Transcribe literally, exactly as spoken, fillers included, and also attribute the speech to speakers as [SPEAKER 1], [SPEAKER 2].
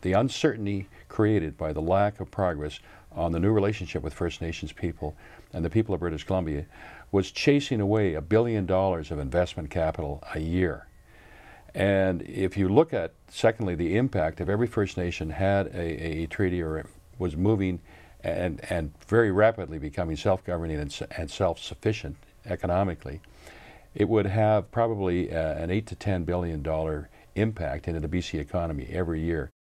[SPEAKER 1] the uncertainty created by the lack of progress on the new relationship with First Nations people and the people of British Columbia was chasing away a billion dollars of investment capital a year. And if you look at, secondly, the impact, if every First Nation had a, a treaty or was moving and, and very rapidly becoming self-governing and, and self-sufficient economically, it would have probably uh, an eight to ten billion dollar impact into the B C economy every year.